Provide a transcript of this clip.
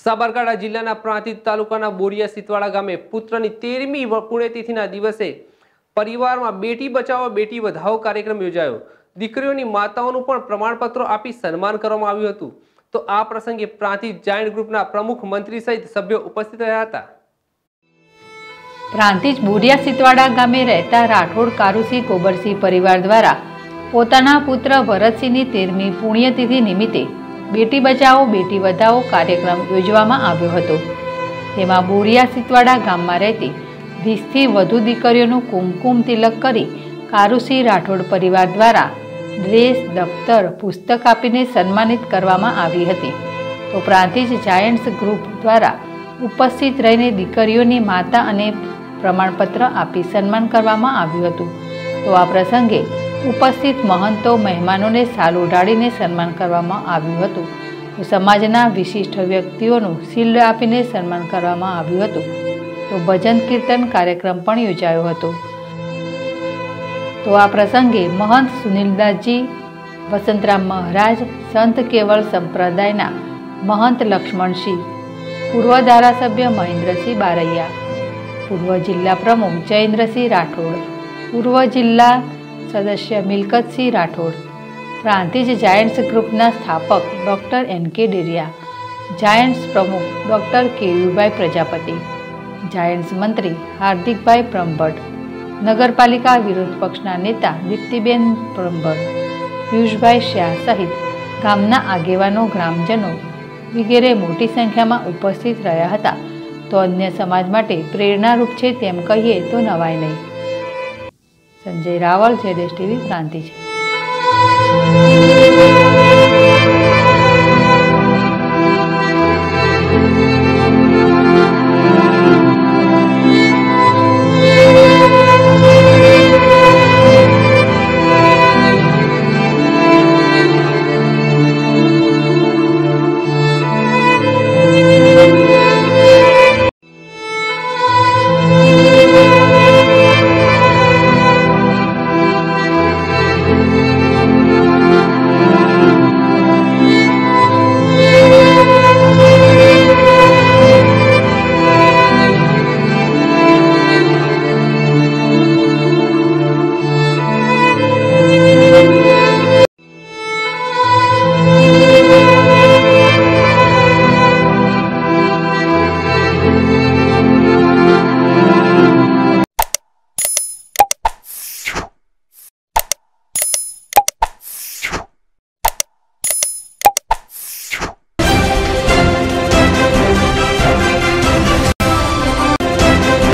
સાબરકાંઠા જિલ્લાના પ્રાંતિજ તાલુકાના બોરિયા સિતવાડા ગામે પુત્રની 13મી પુણ્યતિથિના દિવસે પરિવારમાં બેટી બચાવો બેટી વધાવો કાર્યક્રમ યોજાયો। દીકરીઓની માતાઓનું પણ પ્રમાણપત્રો આપી સન્માન કરવામાં આવ્યું હતું। તો આ પ્રસંગે પ્રાંતિજ જાયન્ટ ગ્રુપના પ્રમુખ મંત્રી સહિત સભ્યો ઉપસ્થિત રહ્યા હતા। પ્રાંતિજ બોરિયા સિતવાડા ગામે રહેતા રાઠોડ કારુસિંહ કોબરસિંહ પરિવાર દ્વારા પોતાના પુત્ર ભરતસિંહની 13મી પુણ્યતિથિ નિમિત્તે બેટી બચાવો બેટી વધાવો કાર્યક્રમ યોજવામાં આવ્યો હતો। તેમાં બોરિયા સિતવાડા ગામમાં રહેતી 20થી વધુ દીકરીઓનું કુમકુમ તિલક કરી કારુસિંહ રાઠોડ પરિવાર દ્વારા ડ્રેસ, દફતર, પુસ્તક આપીને સન્માનિત કરવામાં આવી હતી। તો પ્રાંતિજ જાયન્ટ્સ ગ્રુપ દ્વારા ઉપસ્થિત રહીને દીકરીઓની માતા અને પ્રમાણપત્ર આપી સન્માન કરવામાં આવ્યું હતું। તો આ પ્રસંગે ઉપસ્થિત મહંતો મહેમાનોને શાલ ઓઢાડીને સન્માન કરવામાં આવ્યું હતું। તો સમાજના વિશિષ્ટ વ્યક્તિઓનું શિલ્ડ આપીને સન્માન કરવામાં આવ્યું હતું। તો ભજન કીર્તન કાર્યક્રમ પણ યોજાયો હતો। તો આ પ્રસંગે મહંત સુનિલદાસજી, વસંતરામ મહારાજ, સંત કેવળ સંપ્રદાયના મહંત લક્ષ્મણસિંહ, પૂર્વ ધારાસભ્ય મહેન્દ્રસિંહ બારૈયા, પૂર્વ જિલ્લા પ્રમુખ જયેન્દ્રસિંહ રાઠોડ, પૂર્વ જિલ્લા સદસ્ય મિલકતસિંહ રાઠોડ, પ્રાંતિજ જાયન્ટ્સ ગ્રુપના સ્થાપક ડૉક્ટર એન.કે. ડેરિયા, જાયન્ટ્સ પ્રમુખ ડૉક્ટર કેયુભાઈ પ્રજાપતિ, જાયન્ટ્સ મંત્રી હાર્દિકભાઈ બ્રહ્મભટ્ટ, નગરપાલિકા વિરોધ પક્ષના નેતા દીપ્તિબેન બ્રહ્મભટ્ટ, પિયુષભાઈ શાહ સહિત ગામના આગેવાનો, ગ્રામજનો વગેરે મોટી સંખ્યામાં ઉપસ્થિત રહ્યા હતા। તો અન્ય સમાજ માટે પ્રેરણારૂપ છે તેમ કહીએ તો નવાય નહીં। સંજય રાવલ, ZSTV પ્રાંતિજ।